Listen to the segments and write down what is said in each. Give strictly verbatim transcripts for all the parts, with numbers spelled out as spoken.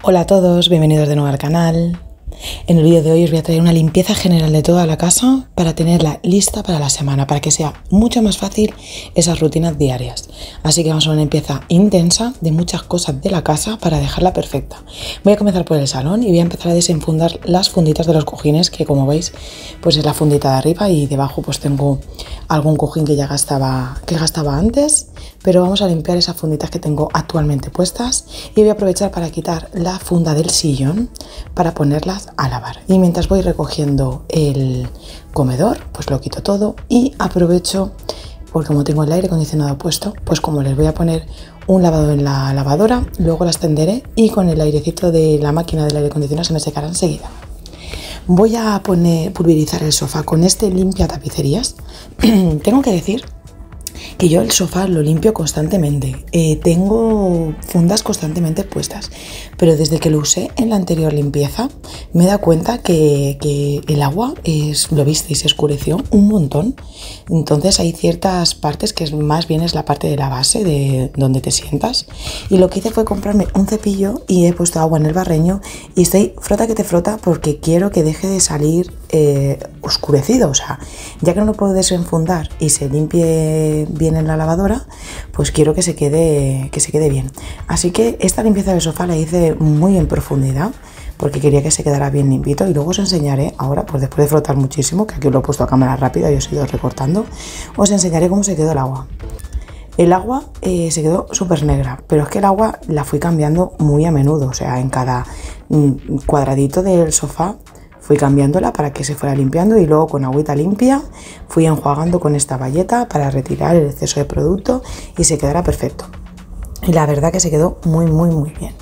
Hola a todos, bienvenidos de nuevo al canal. En el vídeo de hoy os voy a traer una limpieza general de toda la casa para tenerla lista para la semana, para que sea mucho más fácil esas rutinas diarias. Así que vamos a una limpieza intensa de muchas cosas de la casa para dejarla perfecta. Voy a comenzar por el salón y voy a empezar a desenfundar las funditas de los cojines, que como veis pues es la fundita de arriba y debajo pues tengo algún cojín que ya gastaba, que gastaba antes. Pero vamos a limpiar esas funditas que tengo actualmente puestas y voy a aprovechar para quitar la funda del sillón para ponerlas a lavar. Y mientras voy recogiendo el comedor, pues lo quito todo y aprovecho, porque como tengo el aire acondicionado puesto, pues como les voy a poner un lavado en la lavadora, luego las tenderé y con el airecito de la máquina del aire acondicionado se me secará enseguida. Voy a poner, pulverizar el sofá con este limpia tapicerías. Tengo que decir que yo el sofá lo limpio constantemente, eh, tengo fundas constantemente puestas, pero desde que lo usé en la anterior limpieza me he dado cuenta que, que el agua, es, lo visteis, se oscureció un montón. Entonces hay ciertas partes que es, más bien es la parte de la base de donde te sientas, y lo que hice fue comprarme un cepillo y he puesto agua en el barreño y estoy frota que te frota porque quiero que deje de salir eh, oscurecido. O sea, ya que no lo puedo desenfundar y se limpie bien en la lavadora, pues quiero que se quede, que se quede bien. Así que esta limpieza del sofá la hice muy en profundidad porque quería que se quedara bien limpito, y luego os enseñaré ahora, pues después de frotar muchísimo, que aquí lo he puesto a cámara rápida y os he ido recortando, os enseñaré cómo se quedó el agua. El agua eh, se quedó súper negra, pero es que el agua la fui cambiando muy a menudo, o sea, en cada mm, cuadradito del sofá fui cambiándola para que se fuera limpiando, y luego con agüita limpia fui enjuagando con esta bayeta para retirar el exceso de producto y se quedara perfecto. Y la verdad que se quedó muy muy muy bien.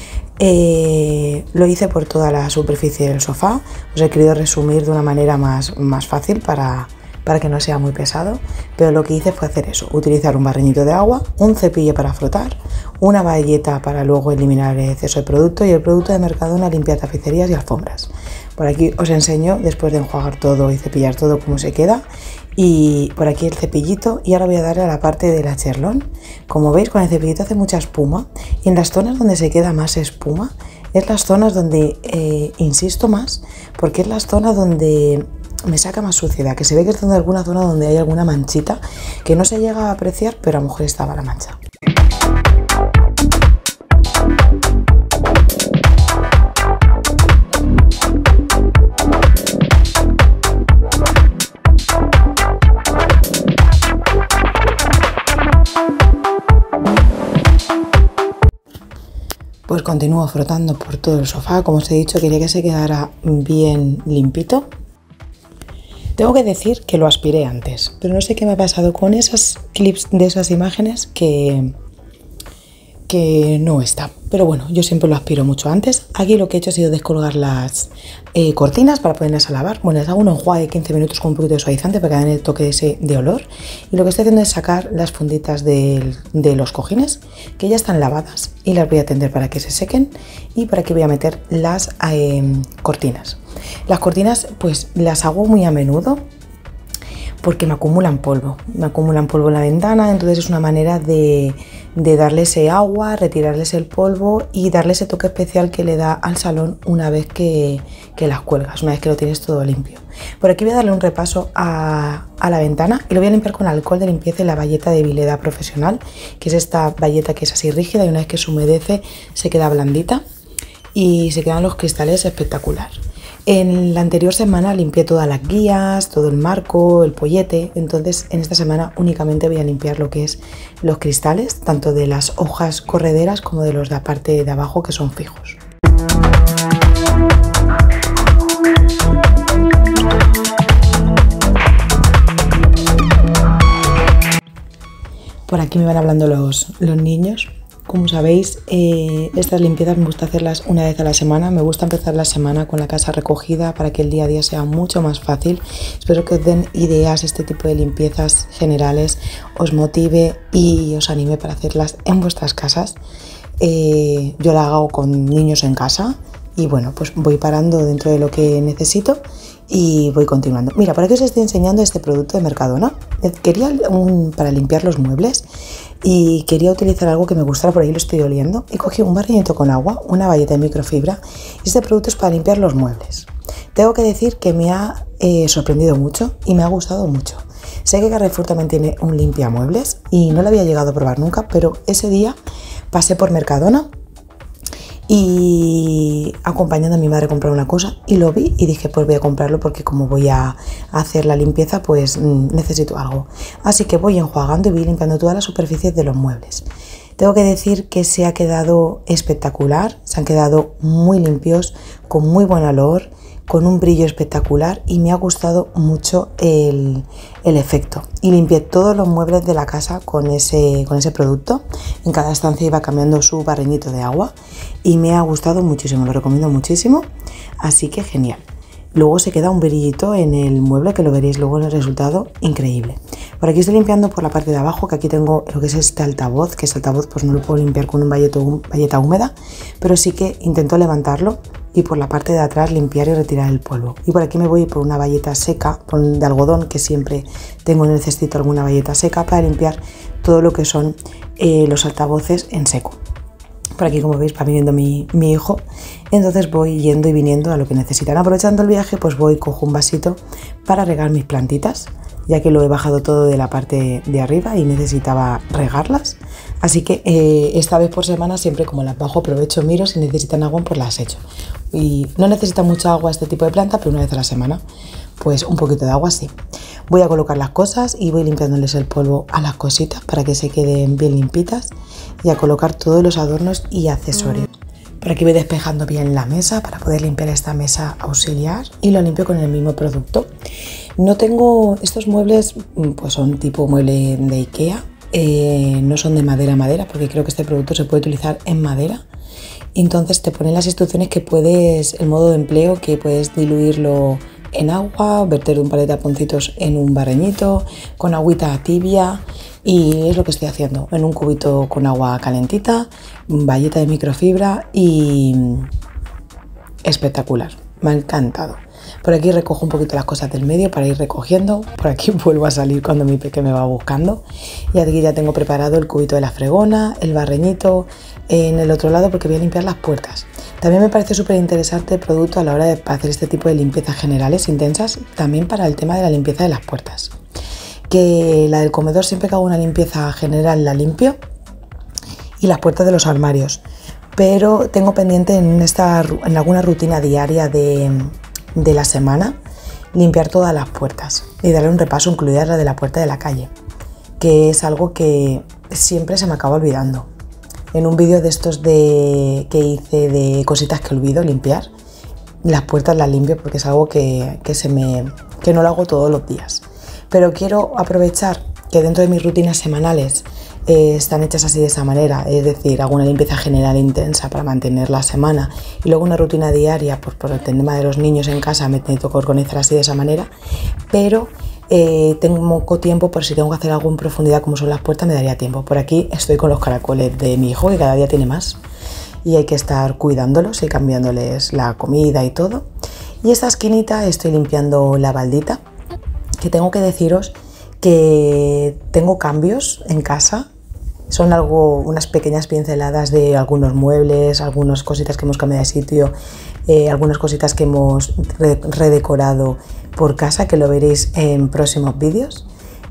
Eh, lo hice por toda la superficie del sofá. Os he querido resumir de una manera más, más fácil para, para que no sea muy pesado, pero lo que hice fue hacer eso: utilizar un barreñito de agua, un cepillo para frotar, una bayeta para luego eliminar el exceso de producto y el producto de Mercadona limpia tapicerías y alfombras. Por aquí os enseño, después de enjuagar todo y cepillar todo, cómo se queda. Y por aquí el cepillito, y ahora voy a darle a la parte de la cherlón. Como veis, con el cepillito hace mucha espuma, y en las zonas donde se queda más espuma es las zonas donde eh, insisto más, porque es las zonas donde me saca más suciedad, que se ve que es donde alguna zona donde hay alguna manchita que no se llega a apreciar, pero a lo mejor estaba la mancha. Pues continúo frotando por todo el sofá. Como os he dicho, quería que se quedara bien limpito. Tengo que decir que lo aspiré antes, pero no sé qué me ha pasado con esas clips de esas imágenes que, que no está. Pero bueno, yo siempre lo aspiro mucho antes. Aquí lo que he hecho ha sido descolgar las eh, cortinas para ponerlas a lavar. Bueno, les hago un enjuague de quince minutos con un poquito de suavizante para que den el toque ese de olor. Y lo que estoy haciendo es sacar las funditas de, de los cojines, que ya están lavadas, y las voy a tender para que se sequen. Y por aquí voy a meter las eh, cortinas. Las cortinas pues las hago muy a menudo porque me acumulan polvo, me acumulan polvo en la ventana, entonces es una manera de, de darle ese agua, retirarles el polvo y darle ese toque especial que le da al salón una vez que, que las cuelgas, una vez que lo tienes todo limpio. Por aquí voy a darle un repaso a, a la ventana y lo voy a limpiar con alcohol de limpieza y la bayeta de Vileda Profesional, que es esta bayeta que es así rígida y una vez que se humedece se queda blandita y se quedan los cristales espectacular. En la anterior semana limpié todas las guías, todo el marco, el pollete, entonces en esta semana únicamente voy a limpiar lo que es los cristales, tanto de las hojas correderas como de los de la parte de abajo, que son fijos. Por aquí me van hablando los, los niños. Como sabéis, eh, estas limpiezas me gusta hacerlas una vez a la semana. Me gusta empezar la semana con la casa recogida para que el día a día sea mucho más fácil. Espero que os den ideas, este tipo de limpiezas generales, os motive y os anime para hacerlas en vuestras casas. Eh, yo la hago con niños en casa y bueno, pues voy parando dentro de lo que necesito y voy continuando. Mira, por aquí os estoy enseñando este producto de Mercadona. Quería un para limpiar los muebles y quería utilizar algo que me gustara, por ahí lo estoy oliendo, y cogí un barrilito con agua, una bayeta de microfibra, y este producto es para limpiar los muebles. Tengo que decir que me ha eh, sorprendido mucho y me ha gustado mucho. Sé que Carrefour también tiene un limpiamuebles y no lo había llegado a probar nunca, pero ese día pasé por Mercadona y acompañando a mi madre a comprar una cosa y lo vi y dije, pues voy a comprarlo porque como voy a hacer la limpieza, pues necesito algo. Así que voy enjuagando y voy limpiando todas las superficies de los muebles. Tengo que decir que se ha quedado espectacular, se han quedado muy limpios, con muy buen olor, con un brillo espectacular y me ha gustado mucho el, el efecto. Y limpié todos los muebles de la casa con ese, con ese producto. En cada estancia iba cambiando su barreñito de agua y me ha gustado muchísimo, lo recomiendo muchísimo, así que genial. Luego se queda un brillito en el mueble que lo veréis luego en el resultado, increíble. Por aquí estoy limpiando por la parte de abajo, que aquí tengo lo que es este altavoz, que este altavoz pues no lo puedo limpiar con un valleto, valleta húmeda, pero sí que intento levantarlo y por la parte de atrás limpiar y retirar el polvo. Y por aquí me voy por una bayeta seca de algodón, que siempre tengo, necesito alguna bayeta seca para limpiar todo lo que son eh, los altavoces en seco. Por aquí, como veis, va viniendo mi, mi hijo, entonces voy yendo y viniendo a lo que necesitan. Aprovechando el viaje, pues voy, cojo un vasito para regar mis plantitas, ya que lo he bajado todo de la parte de arriba y necesitaba regarlas. Así que eh, esta vez por semana, siempre como las bajo, aprovecho, miro, si necesitan agua, pues las echo. Y no necesita mucha agua este tipo de planta, pero una vez a la semana, pues un poquito de agua sí. Voy a colocar las cosas y voy limpiándoles el polvo a las cositas para que se queden bien limpitas y a colocar todos los adornos y accesorios. Por aquí voy despejando bien la mesa para poder limpiar esta mesa auxiliar y lo limpio con el mismo producto. No tengo, estos muebles pues son tipo mueble de Ikea, eh, no son de madera a madera porque creo que este producto se puede utilizar en madera. Entonces te ponen las instrucciones que puedes, el modo de empleo, que puedes diluirlo en agua, verter un par de taponcitos en un barreñito, con agüita tibia, y es lo que estoy haciendo, en un cubito con agua calentita, bayeta de microfibra y espectacular, me ha encantado. Por aquí recojo un poquito las cosas del medio para ir recogiendo, por aquí vuelvo a salir cuando mi peque me va buscando y aquí ya tengo preparado el cubito de la fregona, el barreñito en el otro lado porque voy a limpiar las puertas. También me parece súper interesante el producto a la hora de hacer este tipo de limpiezas generales intensas, también para el tema de la limpieza de las puertas. Que la del comedor siempre que hago una limpieza general la limpio y las puertas de los armarios, pero tengo pendiente en, esta, en alguna rutina diaria de, de la semana limpiar todas las puertas y darle un repaso, incluida la de la puerta de la calle, que es algo que siempre se me acaba olvidando. En un vídeo de estos de, que hice de cositas que olvido limpiar, las puertas las limpio porque es algo que, que, se me, que no lo hago todos los días. Pero quiero aprovechar que dentro de mis rutinas semanales eh, están hechas así de esa manera, es decir, hago una limpieza general intensa para mantener la semana y luego una rutina diaria, pues por el tema de los niños en casa me tengo que organizar así de esa manera, pero eh, tengo poco tiempo, por si tengo que hacer algo en profundidad como son las puertas me daría tiempo. Por aquí estoy con los caracoles de mi hijo que cada día tiene más y hay que estar cuidándolos y cambiándoles la comida y todo. Y esta esquinita estoy limpiando la baldita, que tengo que deciros que tengo cambios en casa. Son algo, unas pequeñas pinceladas de algunos muebles, algunas cositas que hemos cambiado de sitio, eh, algunas cositas que hemos re redecorado por casa, que lo veréis en próximos vídeos.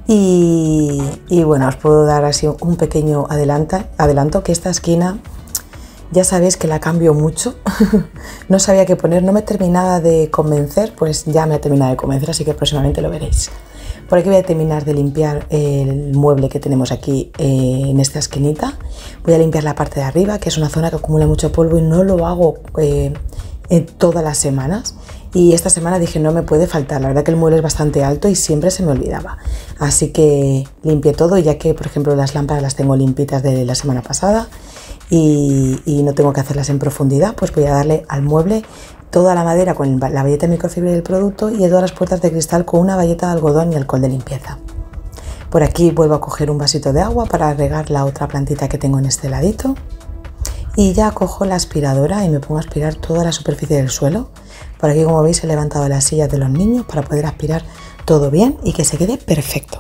Y, y bueno, os puedo dar así un pequeño adelanta, adelanto que esta esquina ya sabéis que la cambio mucho. No sabía qué poner, no me terminaba de convencer, pues ya me ha terminado de convencer, así que próximamente lo veréis. Por aquí voy a terminar de limpiar el mueble que tenemos aquí eh, en esta esquinita. Voy a limpiar la parte de arriba, que es una zona que acumula mucho polvo y no lo hago eh, en todas las semanas. Y esta semana dije, no me puede faltar, la verdad que el mueble es bastante alto y siempre se me olvidaba. Así que limpié todo, ya que por ejemplo las lámparas las tengo limpitas de la semana pasada y, y no tengo que hacerlas en profundidad, pues voy a darle al mueble toda la madera con la bayeta de microfibra del producto y a todas las puertas de cristal con una bayeta de algodón y alcohol de limpieza. Por aquí vuelvo a coger un vasito de agua para regar la otra plantita que tengo en este ladito. Y ya cojo la aspiradora y me pongo a aspirar toda la superficie del suelo. Por aquí, como veis, he levantado las sillas de los niños para poder aspirar todo bien y que se quede perfecto.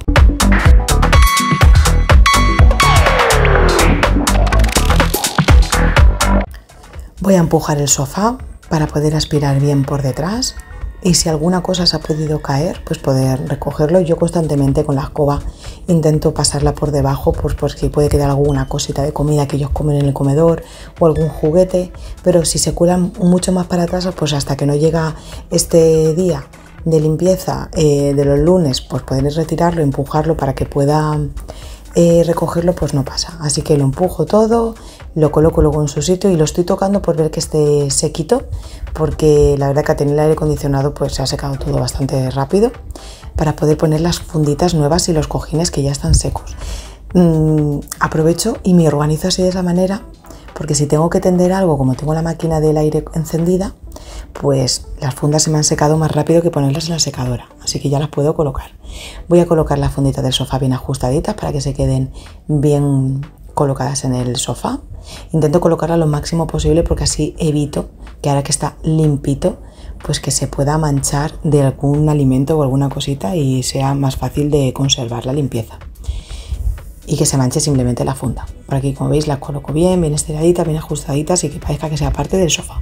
Voy a empujar el sofá para poder aspirar bien por detrás y si alguna cosa se ha podido caer, pues poder recogerlo. Yo constantemente con la escoba intento pasarla por debajo, pues por si puede quedar alguna cosita de comida que ellos comen en el comedor o algún juguete, pero si se cuelan mucho más para atrás, pues hasta que no llega este día de limpieza eh, de los lunes, pues poder retirarlo, empujarlo para que pueda eh, recogerlo, pues no pasa. Así que lo empujo todo, lo coloco luego en su sitio y lo estoy tocando por ver que esté sequito, porque la verdad que a tener el aire acondicionado pues se ha secado todo bastante rápido, para poder poner las funditas nuevas y los cojines que ya están secos. Mm, aprovecho y me organizo así de esa manera, porque si tengo que tender algo, como tengo la máquina del aire encendida, pues las fundas se me han secado más rápido que ponerlas en la secadora, así que ya las puedo colocar. Voy a colocar las funditas del sofá bien ajustaditas para que se queden bien colocadas en el sofá. Intento colocarlas lo máximo posible porque así evito que ahora que está limpito, pues que se pueda manchar de algún alimento o alguna cosita y sea más fácil de conservar la limpieza. Y que se manche simplemente la funda. Por aquí, como veis, las coloco bien, bien estiraditas, bien ajustaditas y que parezca que sea parte del sofá.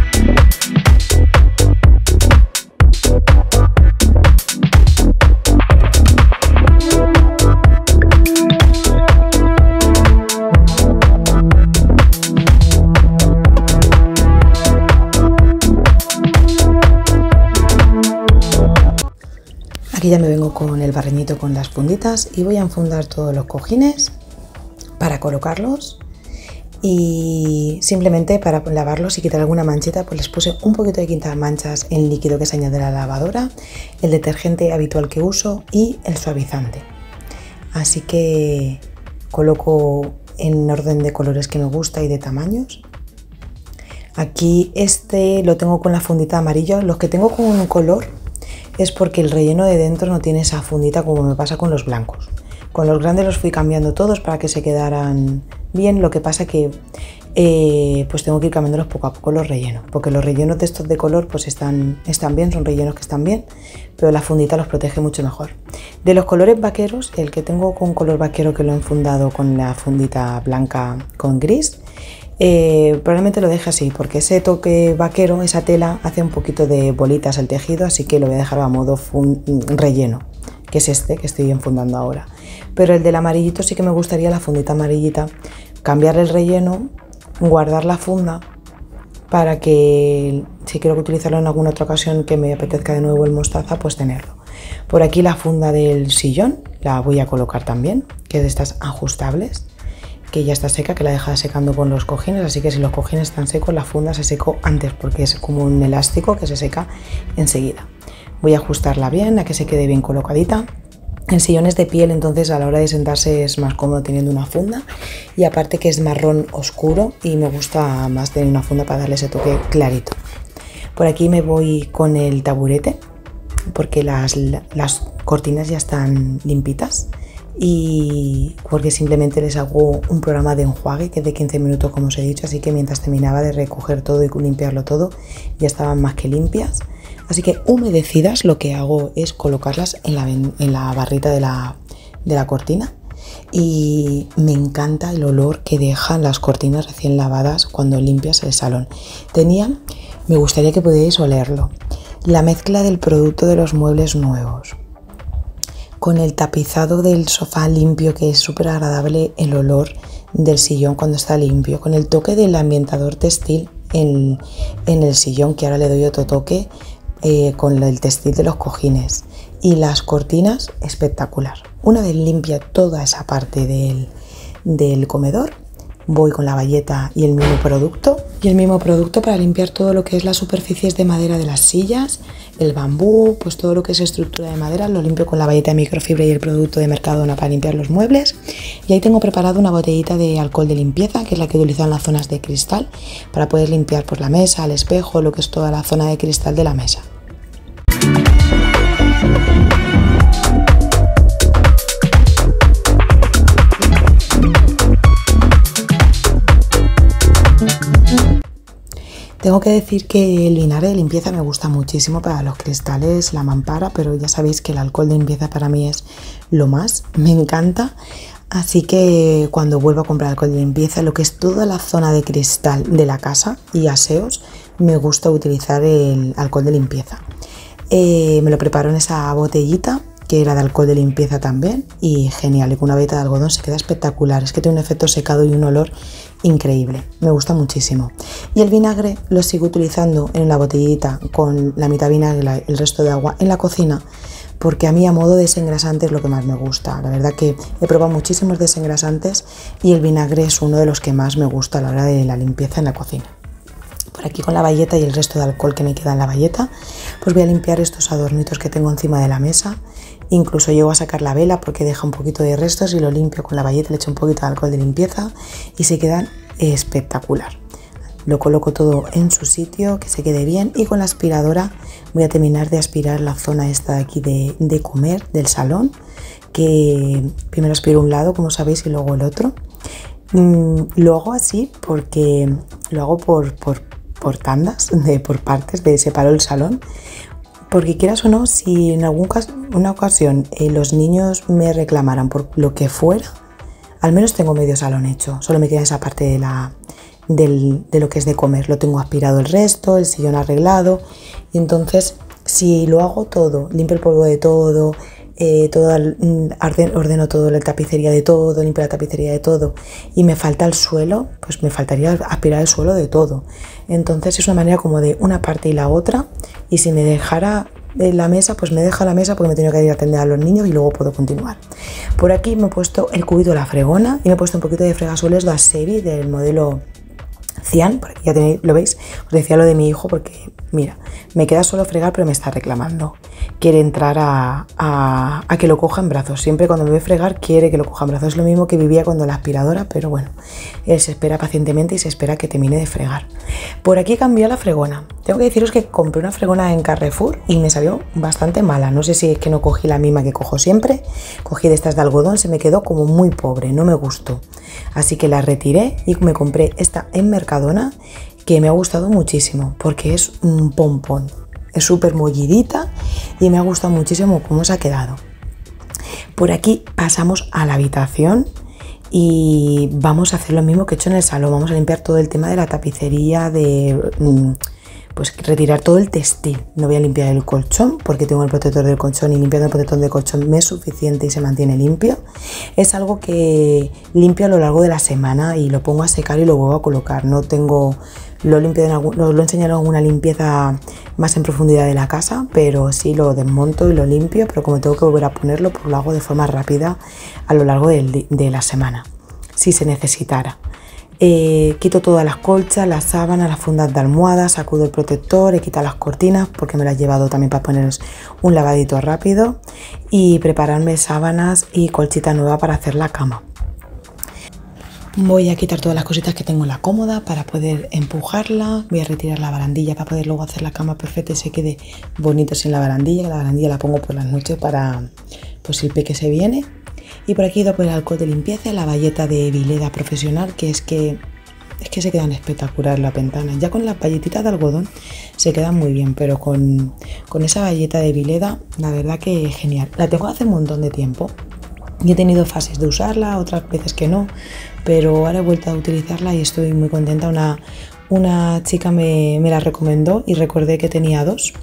Aquí ya me vengo con el barreñito con las funditas y voy a enfundar todos los cojines para colocarlos y simplemente para lavarlos y quitar alguna manchita, pues les puse un poquito de quinta manchas en líquido que se añade a la lavadora, el detergente habitual que uso y el suavizante. Así que coloco en orden de colores que me gusta y de tamaños. Aquí este lo tengo con la fundita amarilla, los que tengo con un color es porque el relleno de dentro no tiene esa fundita como me pasa con los blancos. Con los grandes los fui cambiando todos para que se quedaran bien, lo que pasa que eh, pues tengo que ir cambiándolos poco a poco los rellenos, porque los rellenos de estos de color pues están, están bien, son rellenos que están bien, pero la fundita los protege mucho mejor. De los colores vaqueros, el que tengo con color vaquero que lo he enfundado con la fundita blanca con gris, Eh, probablemente lo deje así porque ese toque vaquero, esa tela hace un poquito de bolitas el tejido, así que lo voy a dejar a modo relleno, que es este que estoy enfundando ahora. Pero el del amarillito sí que me gustaría, la fundita amarillita, cambiarle el relleno, guardar la funda para que si quiero utilizarlo en alguna otra ocasión que me apetezca de nuevo el mostaza, pues tenerlo. Por aquí la funda del sillón la voy a colocar también, que es de estas ajustables, que ya está seca, que la he dejado secando con los cojines, así que si los cojines están secos, la funda se secó antes porque es como un elástico que se seca enseguida. Voy a ajustarla bien, a que se quede bien colocadita. El sillón es de piel, entonces a la hora de sentarse es más cómodo teniendo una funda, y aparte que es marrón oscuro y me gusta más tener una funda para darle ese toque clarito. Por aquí me voy con el taburete porque las, las cortinas ya están limpitas, y porque simplemente les hago un programa de enjuague que es de quince minutos, como os he dicho, así que mientras terminaba de recoger todo y limpiarlo todo ya estaban más que limpias. Así que humedecidas lo que hago es colocarlas en la, en la barrita de la, de la cortina, y me encanta el olor que dejan las cortinas recién lavadas cuando limpias el salón. Tenía, me gustaría que pudierais olerlo, la mezcla del producto de los muebles nuevos con el tapizado del sofá limpio, que es súper agradable el olor del sillón cuando está limpio, con el toque del ambientador textil en, en el sillón, que ahora le doy otro toque eh, con el textil de los cojines, y las cortinas, espectacular. Una vez limpia toda esa parte del, del comedor, voy con la bayeta y el mismo producto y el mismo producto para limpiar todo lo que es las superficies de madera de las sillas, el bambú, pues todo lo que es estructura de madera lo limpio con la bayeta de microfibra y el producto de Mercadona para limpiar los muebles. Y ahí tengo preparado una botellita de alcohol de limpieza, que es la que utilizo en las zonas de cristal, para poder limpiar por la mesa, el espejo, lo que es toda la zona de cristal de la mesa. Tengo que decir que el vinagre de limpieza me gusta muchísimo para los cristales, la mampara, pero ya sabéis que el alcohol de limpieza para mí es lo más, me encanta. Así que cuando vuelvo a comprar alcohol de limpieza, lo que es toda la zona de cristal de la casa y aseos, me gusta utilizar el alcohol de limpieza. Eh, me lo preparo en esa botellita, que era de alcohol de limpieza también, y genial, y con una veta de algodón se queda espectacular. Es que tiene un efecto secado y un olor increíble, me gusta muchísimo. Y el vinagre lo sigo utilizando en la botellita con la mitad vinagre y el resto de agua en la cocina, porque a mí a modo de desengrasante es lo que más me gusta. La verdad que he probado muchísimos desengrasantes y el vinagre es uno de los que más me gusta a la hora de la limpieza en la cocina. Por aquí con la bayeta y el resto de alcohol que me queda en la bayeta, pues voy a limpiar estos adornitos que tengo encima de la mesa. Incluso llego a sacar la vela porque deja un poquito de restos y lo limpio con la bayeta, le echo un poquito de alcohol de limpieza y se quedan espectacular. Lo coloco todo en su sitio, que se quede bien, y con la aspiradora voy a terminar de aspirar la zona esta de aquí de, de comer del salón, que primero aspiro un lado, como sabéis, y luego el otro. Mm, lo hago así porque lo hago por, por, por tandas, de, por partes, de separo el salón. Porque quieras o no, si en alguna una ocasión eh, los niños me reclamaran por lo que fuera, al menos tengo medio salón hecho. Solo me queda esa parte de, la, del, de lo que es de comer. Lo tengo aspirado el resto, el sillón arreglado. Y entonces, si lo hago todo, limpio el polvo de todo, eh, todo ordeno todo, la tapicería de todo, limpio la tapicería de todo, y me falta el suelo, pues me faltaría aspirar el suelo de todo. Entonces es una manera como de una parte y la otra, y si me dejara la mesa, pues me deja la mesa porque me tengo que ir a atender a los niños y luego puedo continuar. Por aquí me he puesto el cubito de la fregona y me he puesto un poquito de fregasuelos de Asevi del modelo Cian, por aquí ya tenéis, lo veis, os decía lo de mi hijo porque, mira, me queda solo fregar pero me está reclamando. Quiere entrar a, a, a que lo coja en brazos. Siempre cuando me ve fregar quiere que lo coja en brazos. Es lo mismo que vivía cuando la aspiradora, pero bueno, él se espera pacientemente y se espera que termine de fregar. Por aquí cambió la fregona. Tengo que deciros que compré una fregona en Carrefour y me salió bastante mala. No sé si es que no cogí la misma que cojo siempre. Cogí de estas de algodón, se me quedó como muy pobre, no me gustó. Así que la retiré y me compré esta en Mercadona, que me ha gustado muchísimo porque es un pompón. Es súper mollidita y me ha gustado muchísimo cómo se ha quedado. Por aquí pasamos a la habitación y vamos a hacer lo mismo que he hecho en el salón. Vamos a limpiar todo el tema de la tapicería, de pues retirar todo el textil. No voy a limpiar el colchón porque tengo el protector del colchón y limpiando el protector del colchón me es suficiente y se mantiene limpio. Es algo que limpio a lo largo de la semana y lo pongo a secar y lo vuelvo a colocar. No tengo... Lo, limpio en algún, lo, lo he enseñado en alguna limpieza más en profundidad de la casa, pero sí lo desmonto y lo limpio, pero como tengo que volver a ponerlo, pues lo hago de forma rápida a lo largo de, de la semana, si se necesitara. Eh, quito todas las colchas, las sábanas, las fundas de almohada, sacudo el protector, he quitado las cortinas porque me las he llevado también para ponerles un lavadito rápido y prepararme sábanas y colchita nueva para hacer la cama. Voy a quitar todas las cositas que tengo en la cómoda para poder empujarla. Voy a retirar la barandilla para poder luego hacer la cama perfecta y se quede bonito sin la barandilla. La barandilla la pongo por las noches para pues el peque se viene. Y por aquí he ido por el alcohol de limpieza, la bayeta de Vileda profesional, que es que es que se quedan espectacular las ventanas. Ya con las bayetitas de algodón se quedan muy bien, pero con, con esa bayeta de Vileda, la verdad que es genial. La tengo hace un montón de tiempo y he tenido fases de usarla, otras veces que no, pero ahora he vuelto a utilizarla y estoy muy contenta. Una, una chica me, me la recomendó y recordé que tenía dos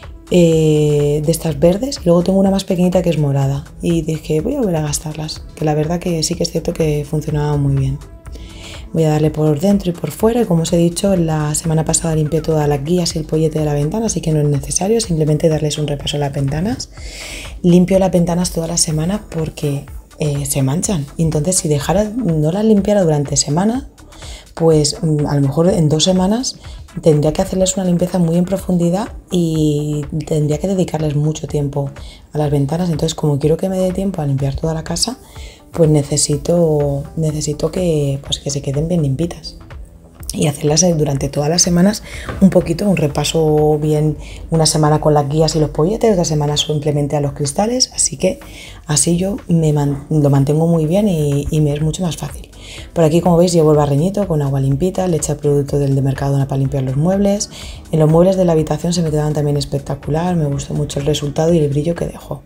eh, de estas verdes y luego tengo una más pequeñita que es morada y dije voy a volver a gastarlas, que la verdad que sí que es cierto que funcionaba muy bien. Voy a darle por dentro y por fuera y como os he dicho, la semana pasada limpié todas las guías y el pollete de la ventana, así que no es necesario, simplemente darles un repaso a las ventanas. Limpio las ventanas toda la semana porque eh, se manchan, y entonces si dejara, no las limpiara durante semanas, pues a lo mejor en dos semanas tendría que hacerles una limpieza muy en profundidad y tendría que dedicarles mucho tiempo a las ventanas. Entonces, como quiero que me dé tiempo a limpiar toda la casa, pues necesito, necesito que, pues que se queden bien limpitas y hacerlas durante todas las semanas un poquito, un repaso bien, una semana con las guías y los polletes, otra semana simplemente a los cristales, así que así yo me man, lo mantengo muy bien y, y me es mucho más fácil. Por aquí, como veis, llevo el barreñito con agua limpita, le eché el producto del de Mercadona para limpiar los muebles. En los muebles de la habitación se me quedaban también espectacular, me gustó mucho el resultado y el brillo que dejó.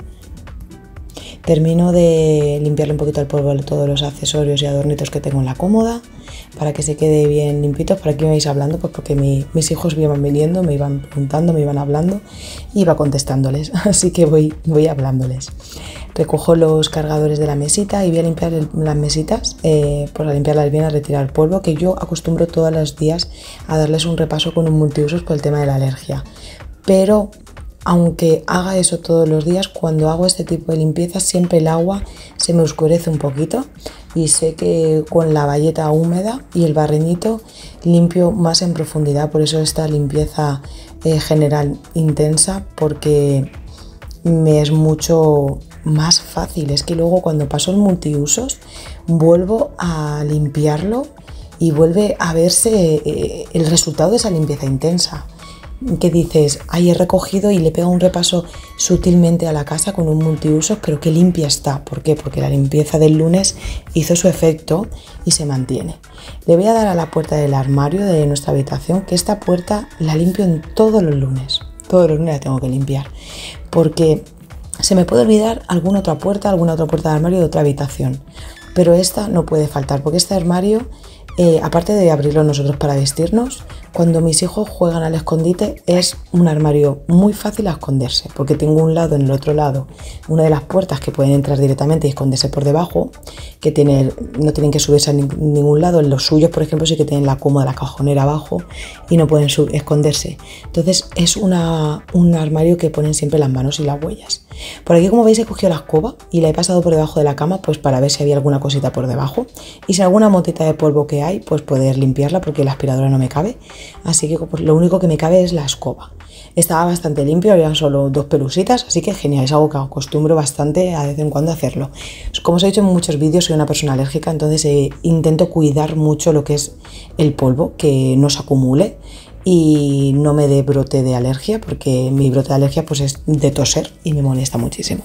Termino de limpiarle un poquito el polvo a todos los accesorios y adornitos que tengo en la cómoda para que se quede bien limpito. Por aquí me vais hablando, pues porque mi, mis hijos iban viniendo, me iban preguntando, me iban hablando y iba contestándoles, así que voy, voy hablándoles. Recojo los cargadores de la mesita y voy a limpiar el, las mesitas, eh, pues a limpiarlas bien, a retirar el polvo, que yo acostumbro todos los días a darles un repaso con un multiusos por el tema de la alergia. Pero aunque haga eso todos los días, cuando hago este tipo de limpieza siempre el agua se me oscurece un poquito y sé que con la bayeta húmeda y el barreñito limpio más en profundidad. Por eso esta limpieza eh, general intensa, porque me es mucho más fácil. Es que luego cuando paso el multiusos vuelvo a limpiarlo y vuelve a verse eh, el resultado de esa limpieza intensa. Que dices, ay, he recogido y le pego un repaso sutilmente a la casa con un multiusos, pero qué limpia está. ¿Por qué? Porque la limpieza del lunes hizo su efecto y se mantiene. Le voy a dar a la puerta del armario de nuestra habitación, que esta puerta la limpio en todos los lunes. Todos los lunes la tengo que limpiar, porque se me puede olvidar alguna otra puerta, alguna otra puerta de armario de otra habitación, pero esta no puede faltar, porque este armario, eh, aparte de abrirlo nosotros para vestirnos, cuando mis hijos juegan al escondite es un armario muy fácil a esconderse, porque tengo un lado, en el otro lado, una de las puertas que pueden entrar directamente y esconderse por debajo, que tiene, no tienen que subirse a ni, ningún lado. En los suyos, por ejemplo, sí que tienen la cómoda, la cajonera abajo y no pueden sub, esconderse. Entonces es una, un armario que ponen siempre las manos y las huellas. Por aquí, como veis, he cogido la escoba y la he pasado por debajo de la cama, pues para ver si había alguna cosita por debajo y si alguna motita de polvo que hay, pues poder limpiarla, porque la aspiradora no me cabe. Así que pues, lo único que me cabe es la escoba. Estaba bastante limpio, había solo dos pelusitas, así que genial, es algo que acostumbro bastante a de vez en cuando hacerlo. Como os he dicho en muchos vídeos, soy una persona alérgica, entonces eh, intento cuidar mucho lo que es el polvo, que no se acumule y no me dé brote de alergia, porque mi brote de alergia pues es de toser y me molesta muchísimo.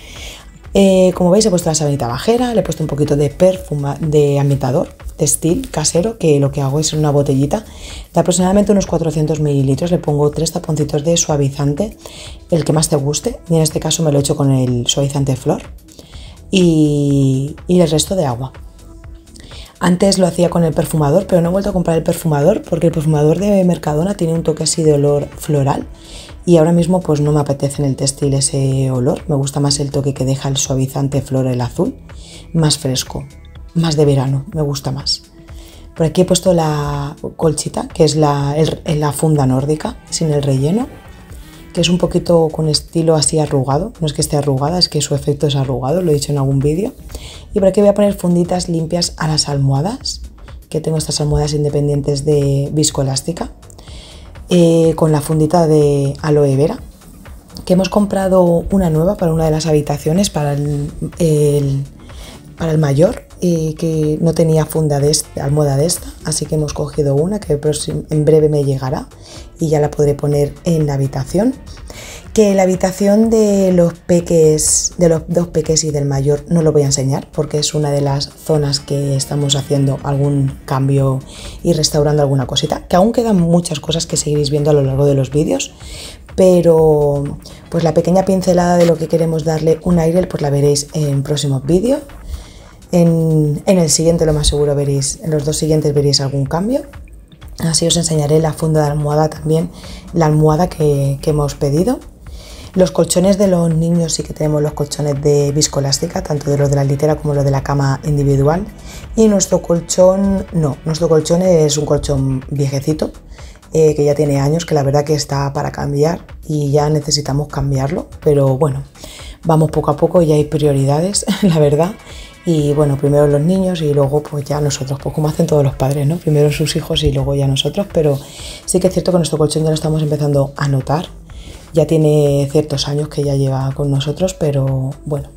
Eh, como veis, he puesto la sabanita bajera, le he puesto un poquito de perfuma, de ambientador textil casero, que lo que hago es una botellita de aproximadamente unos cuatrocientos mililitros, le pongo tres taponcitos de suavizante, el que más te guste, y en este caso me lo he hecho con el suavizante flor, y, y el resto de agua. Antes lo hacía con el perfumador, pero no he vuelto a comprar el perfumador porque el perfumador de Mercadona tiene un toque así de olor floral y ahora mismo pues no me apetece en el textil ese olor. Me gusta más el toque que deja el suavizante flor, el azul, más fresco, más de verano, me gusta más. Por aquí he puesto la colchita, que es la, el, la funda nórdica, sin el relleno, que es un poquito con estilo así arrugado. No es que esté arrugada, es que su efecto es arrugado, lo he dicho en algún vídeo. Y por aquí voy a poner funditas limpias a las almohadas, que tengo estas almohadas independientes de viscoelástica, eh, con la fundita de aloe vera, que hemos comprado una nueva para una de las habitaciones, para el, el, para el mayor, eh, que no tenía funda de esta, almohada de esta, así que hemos cogido una que en breve me llegará y ya la podré poner en la habitación. Que la habitación de los peques, de los dos peques y del mayor, no lo voy a enseñar porque es una de las zonas que estamos haciendo algún cambio y restaurando alguna cosita, que aún quedan muchas cosas que seguiréis viendo a lo largo de los vídeos, pero pues la pequeña pincelada de lo que queremos darle un aire pues la veréis en próximos vídeos. En, en el siguiente lo más seguro veréis, en los dos siguientes veréis algún cambio. Así os enseñaré la funda de almohada también, la almohada que, que hemos pedido. Los colchones de los niños sí que tenemos los colchones de viscoelástica, tanto de los de la litera como los de la cama individual. Y nuestro colchón, no, nuestro colchón es un colchón viejecito, eh, que ya tiene años, que la verdad que está para cambiar y ya necesitamos cambiarlo. Pero bueno, vamos poco a poco y hay prioridades, la verdad. Y bueno, primero los niños y luego pues ya nosotros, pues como hacen todos los padres, ¿no? Primero sus hijos y luego ya nosotros, pero sí que es cierto que nuestro colchón ya lo estamos empezando a notar. Ya tiene ciertos años que ya lleva con nosotros, pero bueno,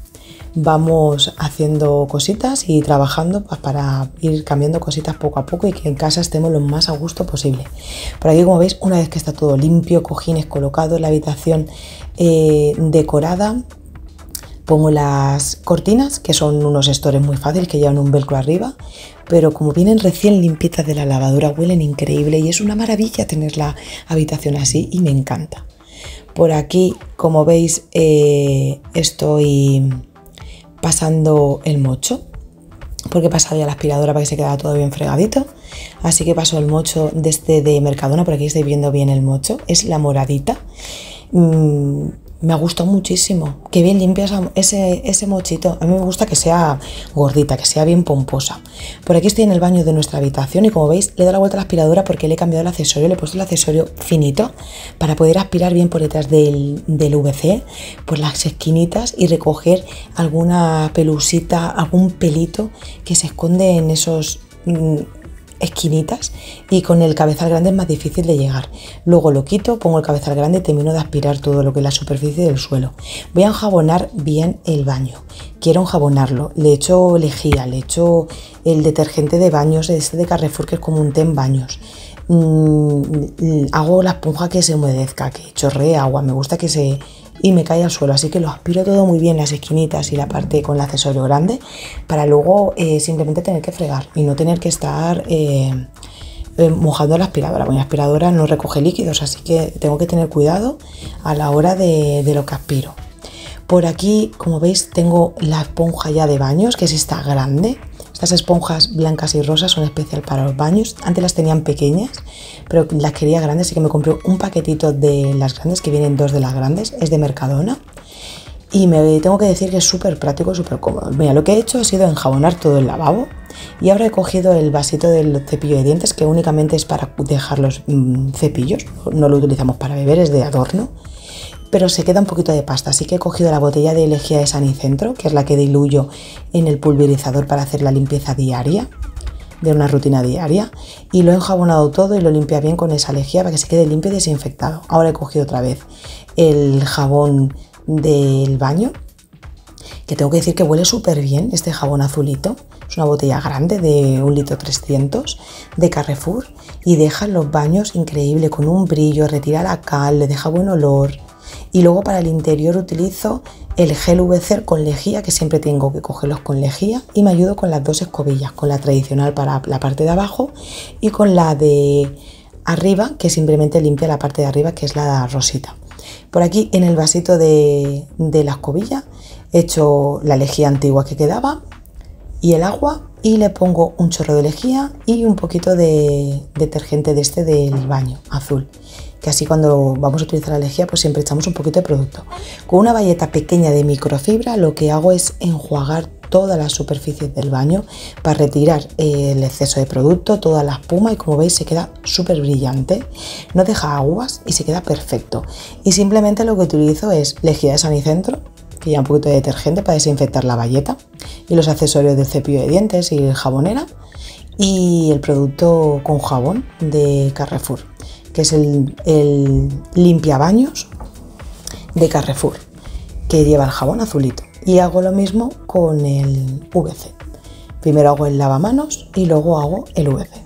vamos haciendo cositas y trabajando pues, para ir cambiando cositas poco a poco y que en casa estemos lo más a gusto posible. Por aquí, como veis, una vez que está todo limpio, cojines colocados, la habitación eh, decorada, Pongo las cortinas, que son unos estores muy fáciles que llevan un velcro arriba, pero como vienen recién limpitas de la lavadora huelen increíble y es una maravilla tener la habitación así y me encanta. Por aquí, como veis, eh, estoy pasando el mocho, porque he pasado ya la aspiradora para que se quede todo bien fregadito. Así que paso el mocho desde de Mercadona, por aquí estáis viendo bien el mocho, es la moradita. Mm, me ha gustado muchísimo, que bien limpia ese, ese mochito. A mí me gusta que sea gordita, que sea bien pomposa. Por aquí estoy en el baño de nuestra habitación y como veis le he dado la vuelta a la aspiradora porque le he cambiado el accesorio, le he puesto el accesorio finito para poder aspirar bien por detrás del, del U V C, por las esquinitas y recoger alguna pelusita, algún pelito que se esconde en esos mmm, esquinitas, y con el cabezal grande es más difícil de llegar. Luego lo quito, pongo el cabezal grande y termino de aspirar todo lo que es la superficie del suelo. Voy a enjabonar bien el baño, quiero enjabonarlo, le echo lejía, le echo el detergente de baños, este de Carrefour que es como un té en baños. Mm, hago la esponja que se humedezca, que chorree agua, me gusta que se... y me cae al suelo, así que lo aspiro todo muy bien, las esquinitas y la parte con el accesorio grande, para luego eh, simplemente tener que fregar y no tener que estar eh, eh, mojando la aspiradora. Mi aspiradora no recoge líquidos, así que tengo que tener cuidado a la hora de, de lo que aspiro. Por aquí, como veis, tengo la esponja ya de baños, que es esta grande. Estas esponjas blancas y rosas son especial para los baños. Antes las tenían pequeñas, pero las quería grandes, así que me compré un paquetito de las grandes, que vienen dos de las grandes, es de Mercadona. Y me tengo que decir que es súper práctico, súper cómodo. Mira, lo que he hecho ha sido enjabonar todo el lavabo y ahora he cogido el vasito del cepillo de dientes, que únicamente es para dejar los mmm, cepillos, no lo utilizamos para beber, es de adorno. Pero se queda un poquito de pasta, así que he cogido la botella de lejía de Sanicentro, que es la que diluyo en el pulverizador para hacer la limpieza diaria, de una rutina diaria, y lo he enjabonado todo y lo limpia bien con esa lejía para que se quede limpio y desinfectado. Ahora he cogido otra vez el jabón del baño, que tengo que decir que huele súper bien este jabón azulito. Es una botella grande de un litro trescientos de Carrefour y deja los baños increíble, con un brillo, retira la cal, le deja buen olor. Y luego para el interior utilizo el gel U V C con lejía, que siempre tengo que cogerlos con lejía, y me ayudo con las dos escobillas, con la tradicional para la parte de abajo y con la de arriba, que simplemente limpia la parte de arriba, que es la rosita. Por aquí en el vasito de, de la escobilla he hecho la lejía antigua que quedaba y el agua, y le pongo un chorro de lejía y un poquito de detergente de este del baño azul, que así cuando vamos a utilizar la lejía pues siempre echamos un poquito de producto. Con una bayeta pequeña de microfibra lo que hago es enjuagar todas las superficies del baño para retirar el exceso de producto, toda la espuma, y como veis se queda súper brillante, no deja aguas y se queda perfecto. Y simplemente lo que utilizo es lejía de Sanicentro, que lleva un poquito de detergente para desinfectar la bayeta, y los accesorios del cepillo de dientes y el jabonera, y el producto con jabón de Carrefour, que es el, el limpiabaños de Carrefour, que lleva el jabón azulito. Y hago lo mismo con el U V C. Primero hago el lavamanos y luego hago el U V C.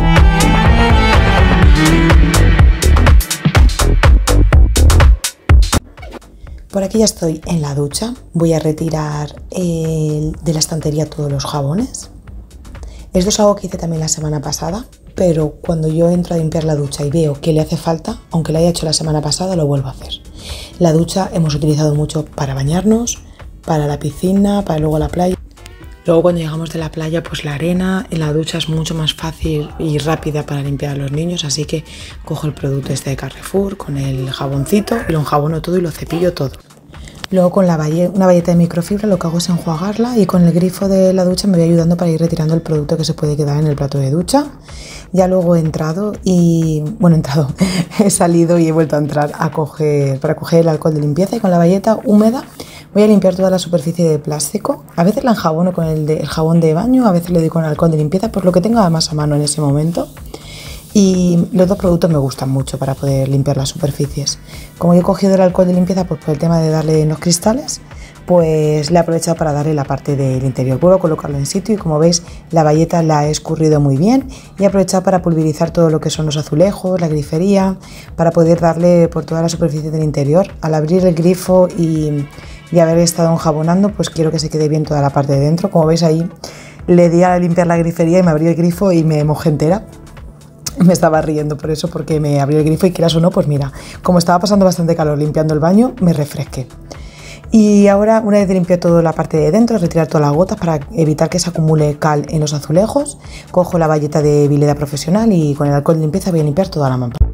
Por aquí ya estoy en la ducha. Voy a retirar el, de la estantería todos los jabones. Esto es algo que hice también la semana pasada, pero cuando yo entro a limpiar la ducha y veo que le hace falta, aunque lo haya hecho la semana pasada, lo vuelvo a hacer. La ducha hemos utilizado mucho para bañarnos, para la piscina, para luego la playa. Luego cuando llegamos de la playa, pues la arena en la ducha es mucho más fácil y rápida para limpiar a los niños, así que cojo el producto este de Carrefour con el jaboncito y lo enjabono todo y lo cepillo todo. Luego con la baye, una bayeta de microfibra lo que hago es enjuagarla, y con el grifo de la ducha me voy ayudando para ir retirando el producto que se puede quedar en el plato de ducha. Ya luego he entrado y, bueno, he entrado, he salido y he vuelto a entrar a coger, para coger el alcohol de limpieza, y con la bayeta húmeda voy a limpiar toda la superficie de plástico. A veces la enjabono con el, de, el jabón de baño, a veces le doy con el alcohol de limpieza, por lo que tenga más a mano en ese momento. Y los dos productos me gustan mucho para poder limpiar las superficies. Como yo he cogido el alcohol de limpieza pues por el tema de darle en los cristales, pues le he aprovechado para darle la parte del interior. Vuelvo a colocarlo en sitio y como veis la bayeta la he escurrido muy bien, y he aprovechado para pulverizar todo lo que son los azulejos, la grifería, para poder darle por toda la superficie del interior. Al abrir el grifo y y haber estado enjabonando, pues quiero que se quede bien toda la parte de dentro. Como veis ahí, le di a limpiar la grifería y me abrí el grifo y me mojé entera. Me estaba riendo por eso, porque me abrió el grifo y quieras o no, pues mira, como estaba pasando bastante calor limpiando el baño, me refresqué. Y ahora, una vez limpiado toda la parte de dentro, retirar todas las gotas para evitar que se acumule cal en los azulejos, cojo la bayeta de Vileda Profesional y con el alcohol de limpieza voy a limpiar toda la mampara.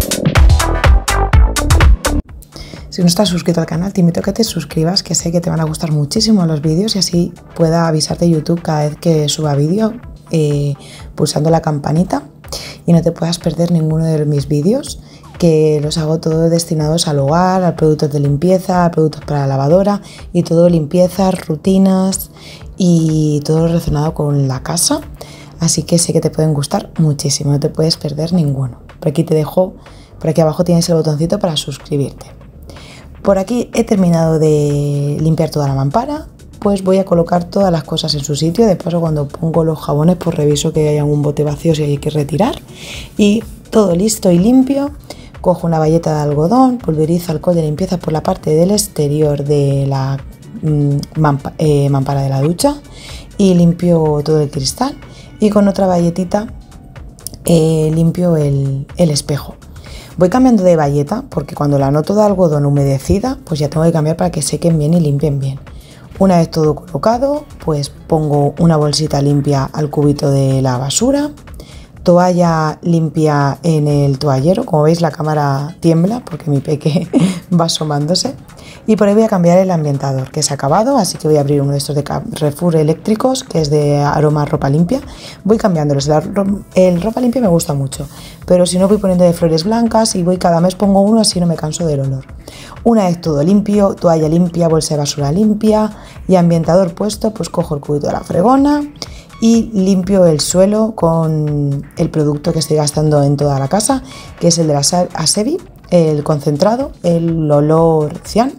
Si no estás suscrito al canal, te invito a que te suscribas, que sé que te van a gustar muchísimo los vídeos y así pueda avisarte YouTube cada vez que suba vídeo eh, pulsando la campanita y no te puedas perder ninguno de mis vídeos, que los hago todos destinados al hogar, a productos de limpieza, a productos para la lavadora y todo limpiezas, rutinas y todo relacionado con la casa. Así que sé que te pueden gustar muchísimo, no te puedes perder ninguno. Por aquí te dejo, por aquí abajo tienes el botoncito para suscribirte. Por aquí he terminado de limpiar toda la mampara, pues voy a colocar todas las cosas en su sitio. De paso, cuando pongo los jabones, pues reviso que haya un bote vacío si hay que retirar. Y todo listo y limpio. Cojo una bayeta de algodón, pulverizo alcohol de limpieza por la parte del exterior de la mm, mampa, eh, mampara de la ducha y limpio todo el cristal. Y con otra bayetita eh, limpio el, el espejo. Voy cambiando de bayeta porque cuando la noto de algodón humedecida, pues ya tengo que cambiar para que sequen bien y limpien bien. Una vez todo colocado, pues pongo una bolsita limpia al cubito de la basura, toalla limpia en el toallero. Como veis, la cámara tiembla porque mi peque va asomándose. Y por ahí voy a cambiar el ambientador, que se ha acabado, así que voy a abrir uno de estos de Carrefour eléctricos, que es de aroma ropa limpia. Voy cambiándolos. El, el ropa limpia me gusta mucho, pero si no voy poniendo de flores blancas y voy cada mes pongo uno, así no me canso del olor. Una vez todo limpio, toalla limpia, bolsa de basura limpia y ambientador puesto, pues cojo el cubito de la fregona y limpio el suelo con el producto que estoy gastando en toda la casa, que es el de la Asevi, el concentrado, el olor cian.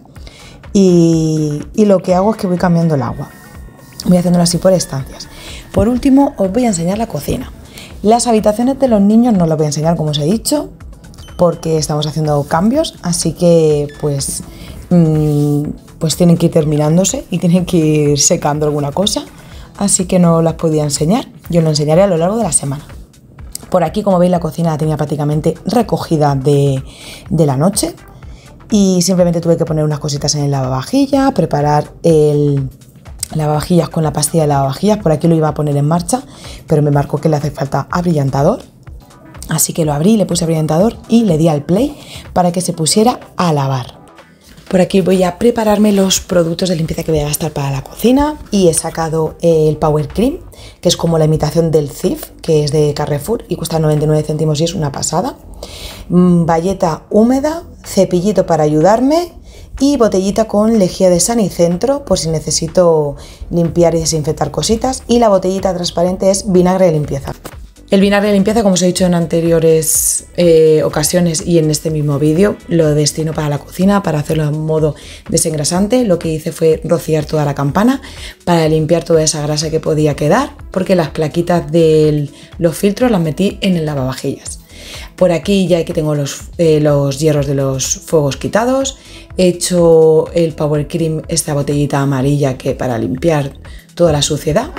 Y, y lo que hago es que voy cambiando el agua, voy haciéndolo así por estancias. Por último, os voy a enseñar la cocina. Las habitaciones de los niños no las voy a enseñar, como os he dicho, porque estamos haciendo cambios, así que pues, mmm, pues tienen que ir terminándose y tienen que ir secando alguna cosa, así que no las podía enseñar. Yo lo enseñaré a lo largo de la semana. Por aquí, como veis, la cocina la tenía prácticamente recogida de, de la noche. Y simplemente tuve que poner unas cositas en el lavavajillas, preparar el lavavajillas con la pastilla de lavavajillas. Por aquí lo iba a poner en marcha, pero me marcó que le hace falta abrillantador. Así que lo abrí, le puse abrillantador y le di al play para que se pusiera a lavar. Por aquí voy a prepararme los productos de limpieza que voy a gastar para la cocina y he sacado el Power Cream, que es como la imitación del Cif, que es de Carrefour y cuesta noventa y nueve céntimos y es una pasada. Bayeta húmeda, cepillito para ayudarme y botellita con lejía de Sanicentro por si necesito limpiar y desinfectar cositas, y la botellita transparente es vinagre de limpieza. El vinagre de limpieza, como os he dicho en anteriores eh, ocasiones y en este mismo vídeo, lo destino para la cocina, para hacerlo en modo desengrasante. Lo que hice fue rociar toda la campana para limpiar toda esa grasa que podía quedar, porque las plaquitas de los filtros las metí en el lavavajillas. Por aquí ya que tengo los, eh, los hierros de los fuegos quitados, he hecho el Power Cream, esta botellita amarilla que para limpiar toda la suciedad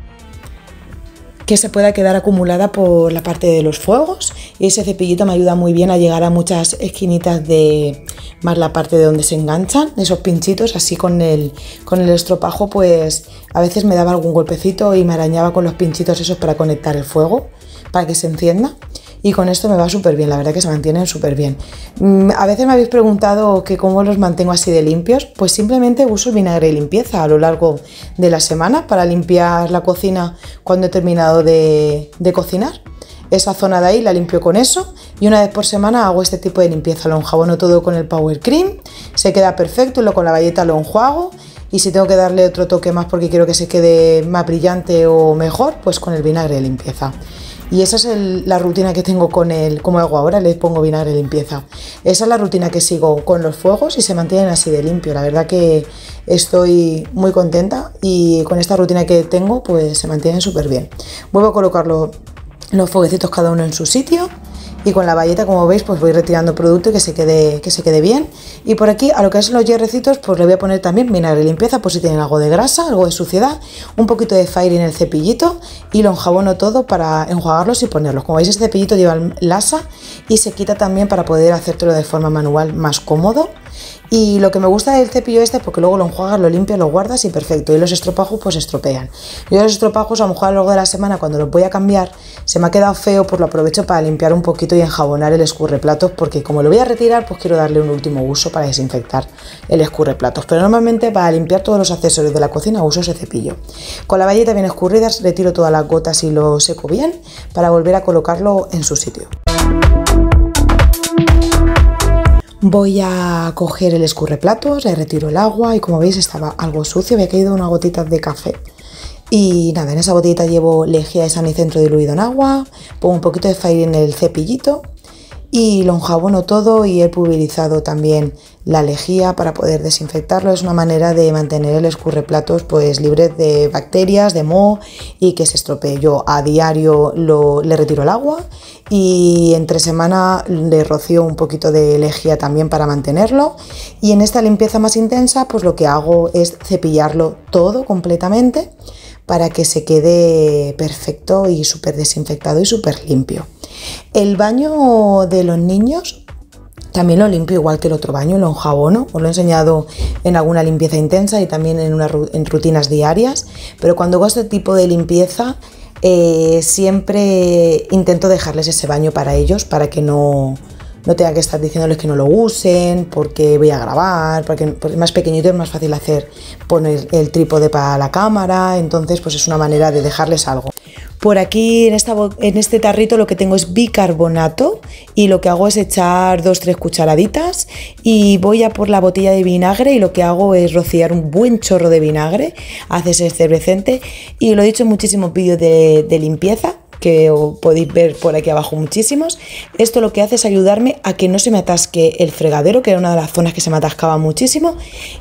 que se pueda quedar acumulada por la parte de los fuegos, y ese cepillito me ayuda muy bien a llegar a muchas esquinitas de más la parte de donde se enganchan esos pinchitos. Así con el, con el estropajo pues a veces me daba algún golpecito y me arañaba con los pinchitos esos para conectar el fuego, para que se encienda. Y con esto me va súper bien, la verdad que se mantienen súper bien. A veces me habéis preguntado que cómo los mantengo así de limpios. Pues simplemente uso el vinagre de limpieza a lo largo de la semana para limpiar la cocina cuando he terminado de, de cocinar. Esa zona de ahí la limpio con eso y una vez por semana hago este tipo de limpieza. Lo enjabono todo con el Power Cream, se queda perfecto, y lo con la bayeta lo enjuago. Y si tengo que darle otro toque más porque quiero que se quede más brillante o mejor, pues con el vinagre de limpieza. Y esa es el, la rutina que tengo con el, como hago ahora, le pongo vinagre de limpieza. Esa es la rutina que sigo con los fuegos y se mantienen así de limpio. La verdad que estoy muy contenta y con esta rutina que tengo pues se mantienen súper bien. Vuelvo a colocar los, los fueguecitos cada uno en su sitio y con la bayeta, como veis, pues voy retirando producto y que se quede, que se quede bien. Y por aquí, a lo que es los hierrecitos, pues le voy a poner también vinagre de limpieza, por si tienen algo de grasa, algo de suciedad, un poquito de Fairy en el cepillito y lo enjabono todo para enjuagarlos y ponerlos. Como veis, este cepillito lleva lasa y se quita también para poder hacértelo de forma manual más cómodo. Y lo que me gusta del cepillo este es porque luego lo enjuagas, lo limpias, lo guardas y perfecto. Y los estropajos pues estropean. Yo los estropajos a lo mejor a lo largo de la semana cuando los voy a cambiar se me ha quedado feo, pues lo aprovecho para limpiar un poquito y enjabonar el escurreplatos, porque como lo voy a retirar pues quiero darle un último uso para desinfectar el escurreplatos. Pero normalmente para limpiar todos los accesorios de la cocina uso ese cepillo. Con la bayeta bien escurrida retiro todas las gotas y lo seco bien para volver a colocarlo en su sitio. Voy a coger el escurreplatos, le retiro el agua y como veis estaba algo sucio, había caído unas gotitas de café. Y nada, en esa botellita llevo lejía de Sanicentro diluido en agua, pongo un poquito de Fairy en el cepillito y lo enjabono todo y he pulverizado también la lejía para poder desinfectarlo. Es una manera de mantener el escurreplatos pues libre de bacterias, de moho y que se estropee. Yo a diario lo, le retiro el agua y entre semana le rocío un poquito de lejía también para mantenerlo. Y en esta limpieza más intensa pues lo que hago es cepillarlo todo completamente para que se quede perfecto y súper desinfectado y súper limpio. El baño de los niños también lo limpio igual que el otro baño, lo enjabono, os lo he enseñado en alguna limpieza intensa y también en, una, en rutinas diarias, pero cuando hago este tipo de limpieza eh, siempre intento dejarles ese baño para ellos, para que no, no tenga que estar diciéndoles que no lo usen, porque voy a grabar, porque, porque más pequeñito es más fácil hacer, poner el trípode para la cámara, entonces pues es una manera de dejarles algo. Por aquí en, esta, en este tarrito lo que tengo es bicarbonato y lo que hago es echar dos tres cucharaditas y voy a por la botella de vinagre y lo que hago es rociar un buen chorro de vinagre, haces efervescente y lo he dicho en muchísimos vídeos de, de limpieza, que podéis ver por aquí abajo muchísimos. Esto lo que hace es ayudarme a que no se me atasque el fregadero, que era una de las zonas que se me atascaba muchísimo,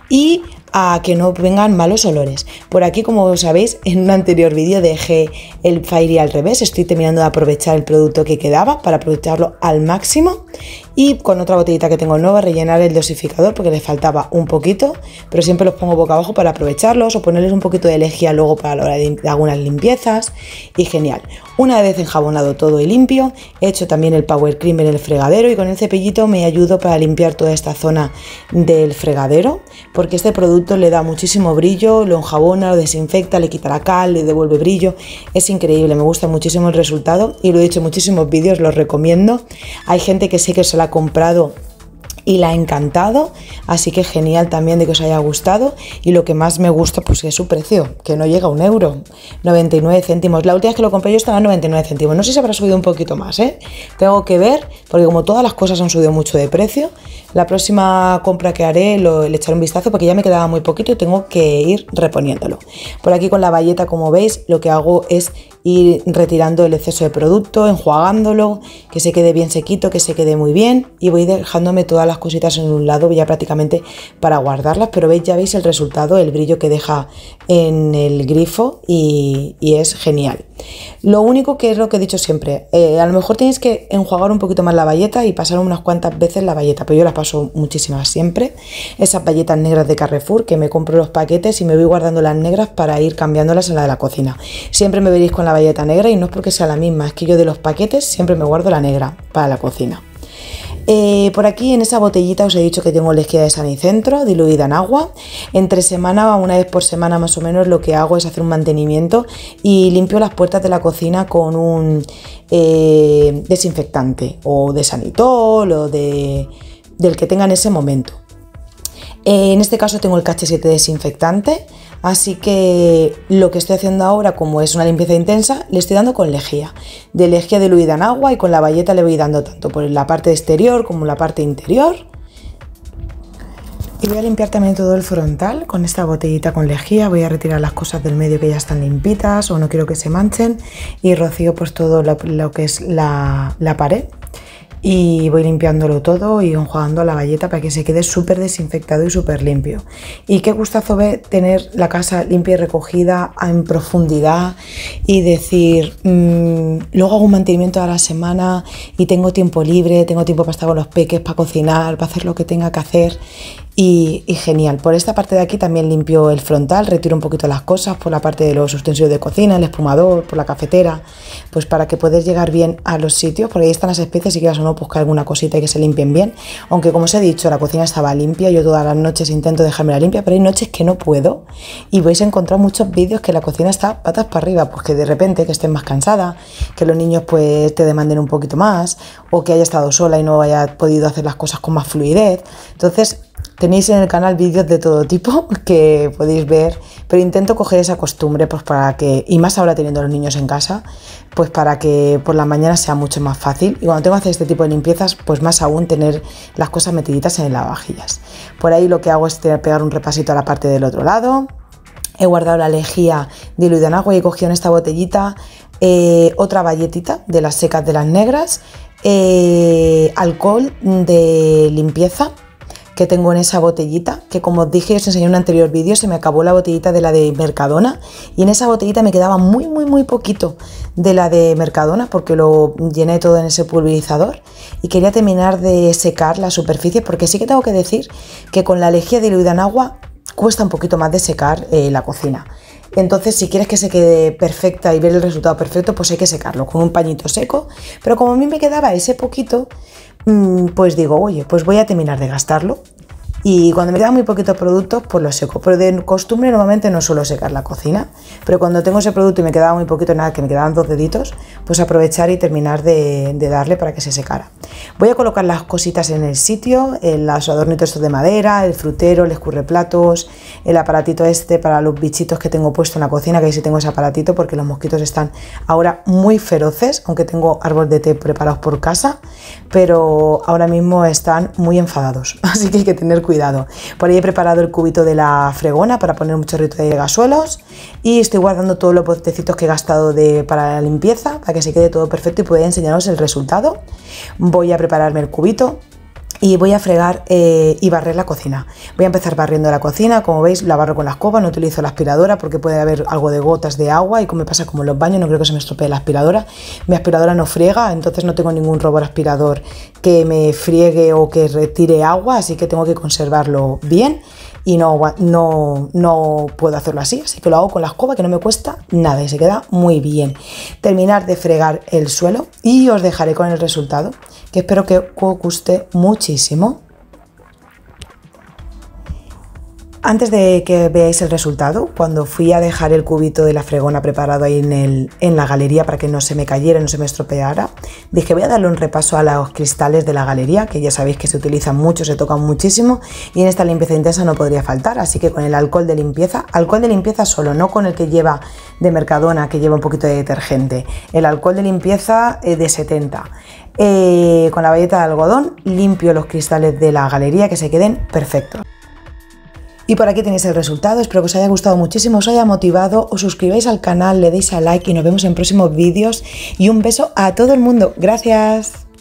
y a que no vengan malos olores. Por aquí, como sabéis, en un anterior vídeo dejé el Fairy al revés, estoy terminando de aprovechar el producto que quedaba para aprovecharlo al máximo y con otra botellita que tengo nueva rellenar el dosificador porque le faltaba un poquito, pero siempre los pongo boca abajo para aprovecharlos o ponerles un poquito de lejía luego para la hora de algunas limpiezas y genial. Una vez enjabonado todo y limpio, he hecho también el Power Cream en el fregadero y con el cepillito me ayudo para limpiar toda esta zona del fregadero porque este producto le da muchísimo brillo, lo enjabona, lo desinfecta, le quita la cal, le devuelve brillo. Es increíble, me gusta muchísimo el resultado y lo he hecho en muchísimos vídeos, los recomiendo. Hay gente que sé que se la ha comprado y la ha encantado, así que genial también de que os haya gustado y lo que más me gusta pues es su precio, que no llega a un euro, noventa y nueve céntimos. La última vez que lo compré yo estaba en noventa y nueve céntimos, no sé si habrá subido un poquito más, ¿eh? Tengo que ver, porque como todas las cosas han subido mucho de precio, la próxima compra que haré lo, le echaré un vistazo porque ya me quedaba muy poquito y tengo que ir reponiéndolo. Por aquí con la bayeta, como veis, lo que hago es ir retirando el exceso de producto, enjuagándolo, que se quede bien sequito, que se quede muy bien y voy dejándome todas las cositas en un lado ya prácticamente para guardarlas, pero veis, ya veis el resultado, el brillo que deja en el grifo y, y es genial. Lo único que es lo que he dicho siempre, eh, a lo mejor tenéis que enjuagar un poquito más la bayeta y pasar unas cuantas veces la bayeta, pero yo las paso muchísimas siempre. Esas bayetas negras de Carrefour que me compro los paquetes y me voy guardando las negras para ir cambiándolas en la de la cocina. Siempre me veréis con la bayeta negra y no es porque sea la misma, es que yo de los paquetes siempre me guardo la negra para la cocina. Eh, por aquí en esa botellita os he dicho que tengo lejía de Sanicentro diluida en agua. Entre semana, una vez por semana más o menos, lo que hago es hacer un mantenimiento y limpio las puertas de la cocina con un eh, desinfectante o de Sanitol o de, del que tenga en ese momento. Eh, en este caso tengo el K H siete desinfectante, así que lo que estoy haciendo ahora, como es una limpieza intensa, le estoy dando con lejía, de lejía diluida en agua y con la bayeta le voy dando tanto por la parte exterior como la parte interior. Y voy a limpiar también todo el frontal con esta botellita con lejía, voy a retirar las cosas del medio que ya están limpitas o no quiero que se manchen y rocío pues todo lo, lo que es la, la pared. y voy limpiándolo todo y enjuagando la bayeta para que se quede súper desinfectado y súper limpio. Y qué gustazo ve tener la casa limpia y recogida en profundidad y decir, mmm, luego hago un mantenimiento a la semana y tengo tiempo libre, tengo tiempo para estar con los peques, para cocinar, para hacer lo que tenga que hacer. Y, y genial. Por esta parte de aquí también limpio el frontal, retiro un poquito las cosas por la parte de los utensilios de cocina, el espumador, por la cafetera, pues para que poder llegar bien a los sitios, porque ahí están las especies y quieras o no, buscar alguna cosita y que se limpien bien. Aunque como os he dicho, la cocina estaba limpia, yo todas las noches intento dejármela limpia, pero hay noches que no puedo y vais a encontrar muchos vídeos que la cocina está patas para arriba, pues que de repente que estés más cansada, que los niños pues te demanden un poquito más, o que haya estado sola y no haya podido hacer las cosas con más fluidez. Entonces tenéis en el canal vídeos de todo tipo que podéis ver, pero intento coger esa costumbre pues para que, y más ahora teniendo a los niños en casa, pues para que por las mañanas sea mucho más fácil. Y cuando tengo que hacer este tipo de limpiezas, pues más aún tener las cosas metiditas en el lavavajillas. Por ahí lo que hago es pegar un repasito a la parte del otro lado. He guardado la lejía diluida en agua y he cogido en esta botellita eh, otra bayetita de las secas de las negras, eh, alcohol de limpieza, que tengo en esa botellita, que como os dije, os enseñé en un anterior vídeo, se me acabó la botellita de la de Mercadona y en esa botellita me quedaba muy muy muy poquito de la de Mercadona porque lo llené todo en ese pulverizador y quería terminar de secar la superficie, porque sí que tengo que decir que con la lejía diluida en agua cuesta un poquito más de secar eh, la cocina. Entonces, si quieres que se quede perfecta y ver el resultado perfecto, pues hay que secarlo con un pañito seco, pero como a mí me quedaba ese poquito, pues digo, oye, pues voy a terminar de gastarlo. Y cuando me quedan muy poquitos productos, pues los seco. Pero de costumbre normalmente no suelo secar la cocina. Pero cuando tengo ese producto y me quedaba muy poquito, nada, que me quedaban dos deditos, pues aprovechar y terminar de, de darle para que se secara. Voy a colocar las cositas en el sitio, los adornitos estos de madera, el frutero, el escurreplatos, el aparatito este para los bichitos que tengo puesto en la cocina, que ahí sí tengo ese aparatito porque los mosquitos están ahora muy feroces, aunque tengo árbol de té preparados por casa, pero ahora mismo están muy enfadados, así que hay que tener cuidado. Cuidado. Por ahí he preparado el cubito de la fregona para poner un chorrito de gasuelos y estoy guardando todos los botecitos que he gastado de, para la limpieza, para que se quede todo perfecto y pueda enseñaros el resultado. Voy a prepararme el cubito y voy a fregar eh, y barrer la cocina. Voy a empezar barriendo la cocina, como veis la barro con la escoba, no utilizo la aspiradora porque puede haber algo de gotas de agua y como me pasa como en los baños, no creo que se me estropee la aspiradora. Mi aspiradora no friega, entonces no tengo ningún robot aspirador que me friegue o que retire agua, así que tengo que conservarlo bien y no, no, no puedo hacerlo así, así que lo hago con la escoba, que no me cuesta nada y se queda muy bien. Terminar de fregar el suelo y os dejaré con el resultado, que espero que os guste muchísimo. Antes de que veáis el resultado, cuando fui a dejar el cubito de la fregona preparado ahí en, el, en la galería para que no se me cayera, no se me estropeara, dije voy a darle un repaso a los cristales de la galería, que ya sabéis que se utilizan mucho, se tocan muchísimo y en esta limpieza intensa no podría faltar, así que con el alcohol de limpieza, alcohol de limpieza solo, no con el que lleva de Mercadona, que lleva un poquito de detergente, el alcohol de limpieza eh, de setenta. Eh, con la bayeta de algodón limpio los cristales de la galería que se queden perfectos. Y por aquí tenéis el resultado, espero que os haya gustado muchísimo, os haya motivado, os suscribáis al canal, le deis a like y nos vemos en próximos vídeos y un beso a todo el mundo, gracias.